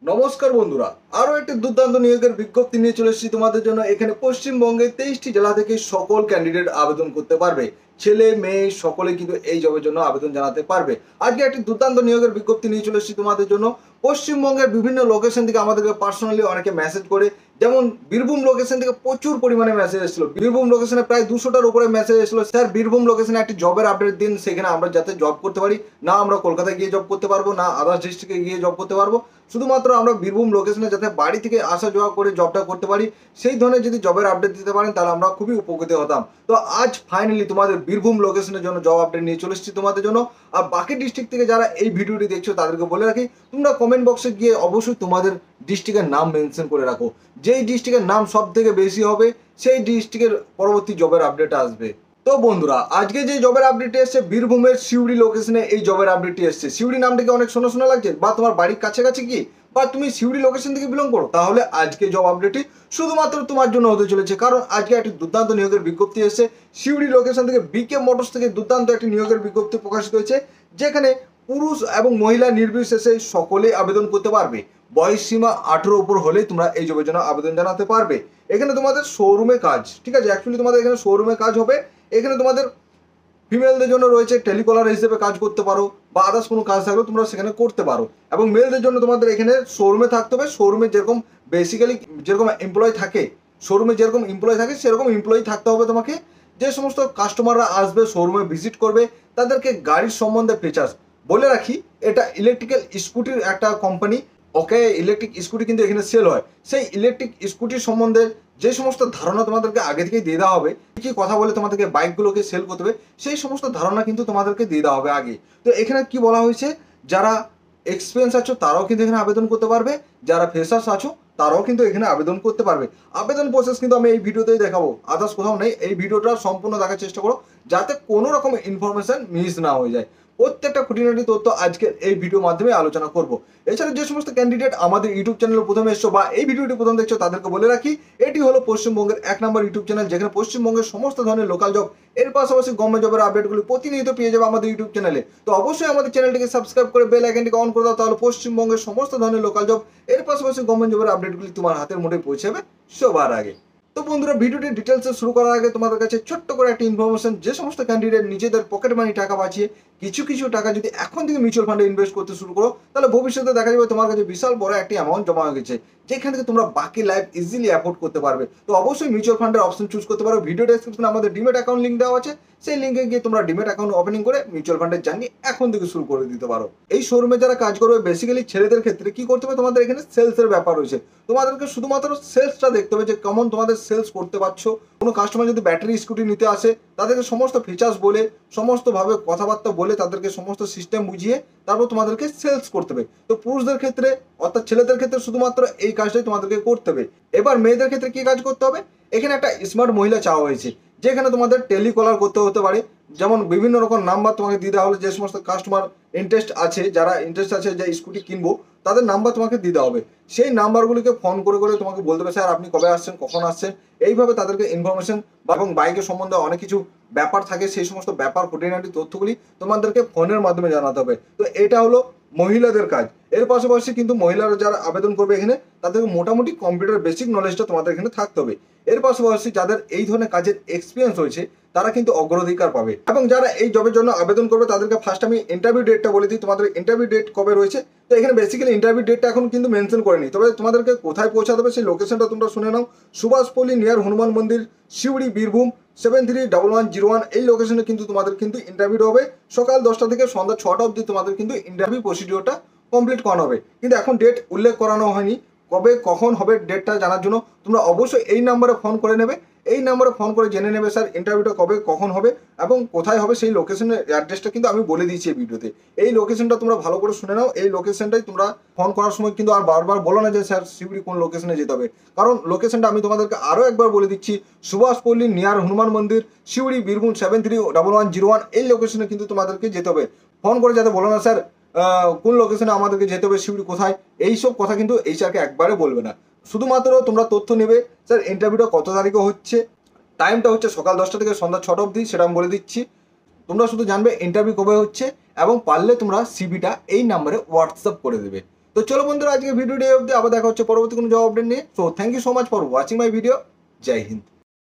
নমস্কার বন্ধুরা, আরো একটি দুর্দান্ত নিয়োগের বিজ্ঞপ্তি নিয়ে চলে এসেছি তোমাদের জন্য। এখানে পশ্চিমবঙ্গের 23টি জেলা থেকে সকল ক্যান্ডিডেট আবেদন করতে পারবে। ছেলে মেয়ে সকলে কিন্তু এই জবের জন্য আবেদন জানাতে পারবে। আজকে একটি দুর্দান্ত নিয়োগের বিজ্ঞপ্তি নিয়ে চলে এসেছি তোমাদের জন্য। পশ্চিমবঙ্গের বিভিন্ন লোকেশন থেকে আমাদেরকে পার্সোনালি অনেকে মেসেজ করে, যেমন বীরভূম লোকেশন থেকে প্রচুর পরিমাণে মেসেজ এসেছিল। বীরভূম লোকেশনে প্রায় 200টার উপরে মেসেজ এসেছিল, স্যার বীরভূম লোকেশনে একটি জবের আপডেট দিন, সেখানে আমরা যাতে জব করতে পারি। না আমরা কলকাতায় গিয়ে জব করতে পারবো, না আদার্স ডিস্ট্রিক্টে গিয়ে জব করতে পারবো, শুধুমাত্র আমরা বীরভূম লোকেশনে যাতে বাড়ি থেকে আসা যাওয়া করে জবটা করতে পারি, সেই ধরনের যদি জবের আপডেট দিতে পারেন তাহলে আমরা খুবই উপকৃত হতাম। তো আজ ফাইনালি তোমাদের বীরভূম লোকেশনের জন্য জব আপডেট নিয়ে চলে এসেছি তোমাদের জন্য। আর বাকি ডিস্ট্রিক্ট থেকে যারা এই ভিডিওটি দেখছো তাদেরকে বলে রাখি, তোমরা কমেন্ট বক্সে গিয়ে অবশ্যই তোমাদের ডিস্ট্রিক্টের নাম মেনশন করে রাখো। যেই ডিস্ট্রিক্টের নাম সব থেকে বেশি হবে সেই ডিস্ট্রিক্টের পরবর্তী জবের আপডেট আসবে। তো বন্ধুরা, আজকে যে জবের আপডেটটি এসছে বীরভূমের সিউড়ি লোকেশনে এই জবের আপডেটটি এসছে। সিউড়ি নামটাকে অনেক শোনা শোনা লাগছে, বা তোমার বাড়ির কাছাকাছি কি, বা তুমি সিউড়ি লোকেশন থেকে বিলং করো, তাহলে আজকে জব আপডেটটি শুধুমাত্র তোমার জন্য হতে চলেছে। কারণ আজকে একটি দুর্দান্ত নিয়োগের বিজ্ঞপ্তি এসছে সিউড়ি লোকেশন থেকে। বিকে মোটরস থেকে দুর্দান্ত একটি নিয়োগের বিজ্ঞপ্তি প্রকাশিত হয়েছে, যেখানে পুরুষ এবং মহিলা নির্বিশেষে সকলেই আবেদন করতে পারবে। বয়স সীমা 18 উপর হলেই তোমরা এই জবের জন্য আবেদন জানাতে পারবে। এখানে তোমাদের শোরুমে কাজ, ঠিক আছে, অ্যাকচুয়ালি তোমাদের এখানে শোরুমে কাজ হবে। এখানে তোমাদের ফিমেলদের জন্য রয়েছে টেলিকলার হিসেবে কাজ করতে পারো, বা আদার্স কোনো কাজ থাকলেও তোমরা সেখানে করতে পারো। এবং মেলদের জন্য তোমাদের এখানে শোরুমে থাকতে হবে। শোরুমে যেরকম বেসিক্যালি যেরকম এমপ্লয় থাকে, শোরুমে যেরকম এমপ্লয় থাকে সেরকম এমপ্লয়ি থাকতে হবে তোমাকে। যে সমস্ত কাস্টমাররা আসবে শোরুমে ভিজিট করবে, তাদেরকে গাড়ির সম্বন্ধে ফিচার্স বলে রাখি। এটা ইলেকট্রিক্যাল স্কুটির একটা কোম্পানি। ওকে, ইলেকট্রিক স্কুটি কিন্তু এখানে সেল হয়। সেই ইলেকট্রিক স্কুটির সম্বন্ধে যে সমস্ত ধারণা তোমাদেরকে আগে থেকেই দিয়ে দেওয়া হবে, কি কথা বলে তোমাদেরকে বাইকগুলোকে সেল করতে হবে, সেই সমস্ত ধারণা কিন্তু তোমাদেরকে দিয়ে দেওয়া হবে আগে। তো এখানে কি বলা হয়েছে, যারা এক্সপিরিয়েন্স আছো তারাও কিন্তু এখানে আবেদন করতে পারবে, যারা ফ্রেশার্স আছো তারাও কিন্তু এখানে আবেদন করতে পারবে। আবেদন প্রসেস কিন্তু আমি এই ভিডিওতেই দেখাবো, আদার্স কোথাও নেই। এই ভিডিওটা সম্পূর্ণ দেখার চেষ্টা করো যাতে কোনো রকম ইনফরমেশন মিস না হয়ে যায়। প্রত্যেকটা খুঁটিনাটি তথ্য আজকের এই ভিডিওর মাধ্যমে আলোচনা করব। এছাড়া যে সমস্ত ক্যান্ডিডেট আমাদের ইউটিউব চ্যানেলে প্রথমে এসছো বা এই ভিডিওটি প্রথম দেখছো, তাদেরকে বলে রাখি এটি হলো পশ্চিমবঙ্গের 1 নম্বর ইউটিউব চ্যানেল, যেখানে পশ্চিমবঙ্গের সমস্ত ধরনের লোকাল জব এর পাশাপাশি গভর্নমেন্ট জবের আপডেটগুলি প্রতিনিয়ত পেয়ে যাবে আমাদের ইউটিউব চ্যানেলে। তো অবশ্যই আমাদের চ্যানেলটিকে সাবস্ক্রাইব করে বেল আইকনটিকে অন করে দাও, তাহলে পশ্চিমবঙ্গের সমস্ত ধরনের লোকাল জব এর পাশাপাশি গভর্নমেন্ট জবের আপডেটগুলি তোমার হাতের মুঠোয় পৌঁছে যাবে সবার আগে। তো বন্ধুরা, ভিডিওটি ডিটেলসে শুরু করার আগে তোমাদের কাছে ছোট্ট করে একটা ইনফরমেশন, যে সমস্ত ক্যান্ডিডেট নিজেদের পকেট মানি টাকা বাঁচিয়ে কিছু কিছু টাকা যদি এখন থেকে মিউচুয়াল ফান্ডে ইনভেস্ট করতে শুরু করো, তাহলে ভবিষ্যতে দেখা যাবে তোমার কাছে বিশাল বড় একটি অ্যামাউন্ট জমা হয়ে গেছে, যেখান থেকে তোমরা বাকি লাইফ ইজিলি অ্যাফোর্ড করতে পারবে। তো অবশ্যই মিউচুয়াল ফান্ডের অপশন চুজ করতে পারো। ভিডিও ডেসক্রিপশনে আমাদের ডিমেট অ্যাকাউন্ট লিঙ্ক দেওয়া আছে, সেই লিঙ্কে গিয়ে তোমরা ডিমেট অ্যাকাউন্ট ওপেনিং করে মিউচুয়াল ফান্ডের জার্নি এখন থেকে শুরু করে দিতে পারো। এই শোরুমে যারা কাজ করবে, বেসিক্যালি ছেলেদের ক্ষেত্রে কি করতে হবে, তোমাদের এখানে সেলসের ব্যাপার রয়েছে। তোমাদেরকে শুধুমাত্র সেলসটা দেখতে হবে যে কেমন তোমাদের সেলস করতে পারছো। কোনো কাস্টমার যদি ব্যাটারি স্কুটি নিতে আসে, তাদেরকে সমস্ত ফিচার্স বলে, সমস্তভাবে কথাবার্তা বলে, তাদেরকে সমস্ত সিস্টেম বুঝিয়ে তারপর তোমাদেরকে সেলস করতে হবে। তো পুরুষদের ক্ষেত্রে অর্থাৎ ছেলেদের ক্ষেত্রে শুধুমাত্র এই কাজটাই তোমাদেরকে করতে হবে। এবার মেয়েদের ক্ষেত্রে কি কাজ করতে হবে, এখানে একটা স্মার্ট মহিলা চাওয়া হয়েছে, যেখানে তোমাদের টেলিকলার করতে হতে পারে। যেমন বিভিন্ন রকম নাম্বার তোমাকে দিয়ে দেওয়া হলে, যে সমস্ত কাস্টমার যারা ইন্টারেস্ট আছে যে স্কুটি কিনবো, তাদের নাম্বার তোমাকে দিয়ে দেওয়া হবে। সেই নাম্বারগুলিকে ফোন করে করে তোমাকে বলতে হবে, স্যার আপনি কবে আসছেন, কখন আসছেন। এইভাবে তাদেরকে ইনফরমেশন এবং বাইকের সম্বন্ধে অনেক কিছু ব্যাপার থাকে, সেই সমস্ত ব্যাপার খুঁটিনাটি তথ্যগুলি তোমাদেরকে ফোনের মাধ্যমে জানাতে হবে। তো এটা হলো মহিলাদের কাজ। এর পাশাপাশি কিন্তু মহিলারা যারা আবেদন করবে এখানে, তাদেরকে মোটামুটি কম্পিউটার বেসিক নলেজটা তোমাদের এখানে থাকতে হবে। এর পাশাপাশি যাদের এই ধরনের কাজের এক্সপিরিয়েন্স হয়েছে তারা কিন্তু অগ্রাধিকার পাবে। এবং যারা এই জবের জন্য আবেদন করবে তাদেরকে ফার্স্ট আমি ইন্টারভিউ ডেটটা বলে দিই, তোমাদের ইন্টারভিউ ডেট কবে রয়েছে। তো এখানে বেসিক্যালি ইন্টারভিউ ডেটটা এখন কিন্তু মেনশন করেনি, তবে তোমাদেরকে কোথায় পৌঁছাতে হবে সেই লোকেশনটা তোমরা শুনে নাও। সুভাষপল্লী নিয়ার হনুমান মন্দির, সিউড়ি, বীরভূম 731101। এই লোকেশনে কিন্তু তোমাদের কিন্তু ইন্টারভিউ হবে। সকাল 10টা থেকে সন্ধ্যা 6টা অবধি তোমাদের কিন্তু ইন্টারভিউ প্রসিডিওরটা কমপ্লিট করানো হবে। কিন্তু এখন ডেট উল্লেখ করানো হয়নি, কবে কখন হবে ডেটটা জানার জন্য তোমরা অবশ্যই এই নাম্বারে ফোন করে নেবে। এই নাম্বারে ফোন করে জেনে নেবে স্যার ইন্টারভিউটা কবে কখন হবে এবং কোথায় হবে। সেই লোকেশনের অ্যাড্রেসটা কিন্তু আমি বলে দিয়েছি এই ভিডিওতে। এই লোকেশনটা তোমরা ভালো করে শুনে নাও। এই লোকেশনটাই তোমরা ফোন করার সময় কিন্তু আর বারবার বলো না যে স্যার শিউড়ি কোন লোকেশনে যেতে হবে, কারণ লোকেশনটা আমি তোমাদেরকে আরও একবার বলে দিচ্ছি। সুভাষপল্লী নিয়ার হনুমান মন্দির, সিউড়ি, বীরভূম 731101। এই লোকেশনে কিন্তু তোমাদেরকে যেতে হবে। ফোন করে যাতে বলো না স্যার কোন লোকেশনে আমাদেরকে যেতে হবে, শিউড়ি কোথায়, এইসব কথা কিন্তু এইচআরকে একবারে বলবে না। শুধুমাত্র তোমরা তথ্য নেবে স্যার ইন্টারভিউটা কত তারিখে হচ্ছে, টাইমটা হচ্ছে সকাল 10টা থেকে সন্ধ্যা 6টা অবধি, সেটা আমি বলে দিচ্ছি। তোমরা শুধু জানবে ইন্টারভিউ কবে হচ্ছে এবং পারলে তোমরা সিভিটা এই নাম্বারে হোয়াটসঅ্যাপ করে দেবে। তো চলো বন্ধুরা, আজকে ভিডিওটি অবধি, আবার দেখা হচ্ছে পরবর্তী কোনো জব আপডেট নিয়ে। So thank you so much for watching my video. Jai Hind.